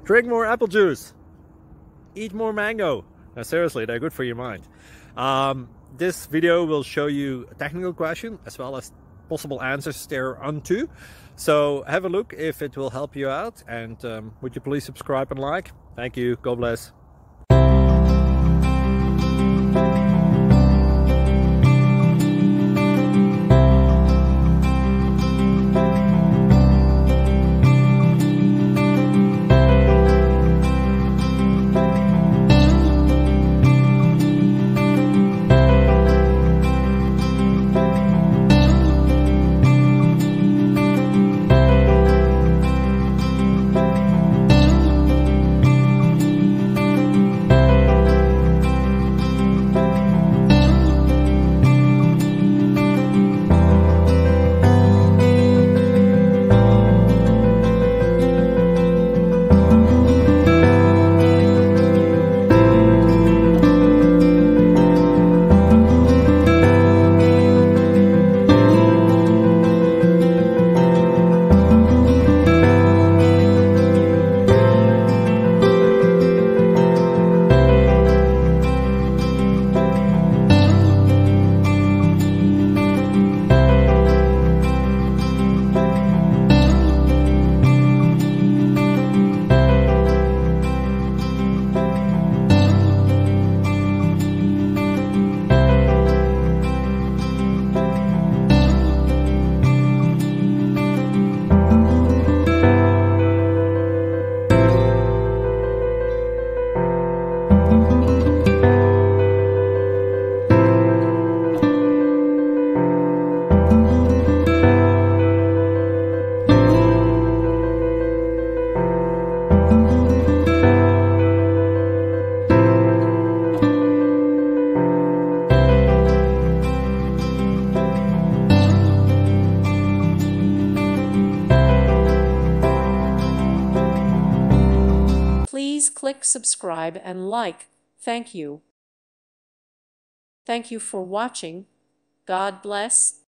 Drink more apple juice. Eat more mango. Now, seriously, they're good for your mind. This video will show you a technical question as well as possible answers thereunto. So have a look if it will help you out, and would you please subscribe and like? Thank you. God bless. Please click subscribe and like. Thank you. Thank you for watching. God bless.